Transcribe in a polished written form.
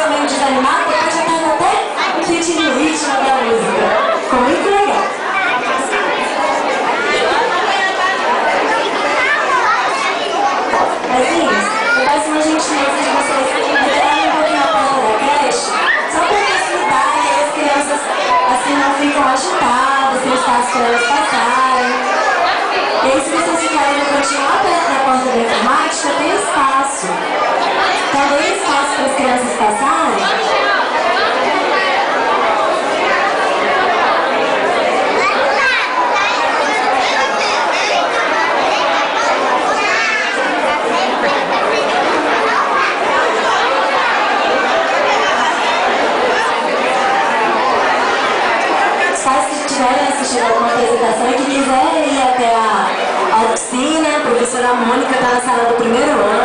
começa meio desanimado, depois já pega até sentindo o ritmo da música. Ficou muito legal. Assim, eu peço uma gentileza de vocês retirarem um pouquinho a porta da creche, só para facilitar e as crianças assim não ficam agitadas, tem espaço para elas passarem. E aí, se vocês ficarem no cantinho lá perto da porta da informática, tem espaço. Então, tem espaço para as crianças passarem. Estiverem assistindo alguma apresentação e que quiserem ir até a oficina, a professora Mônica está na sala do primeiro ano.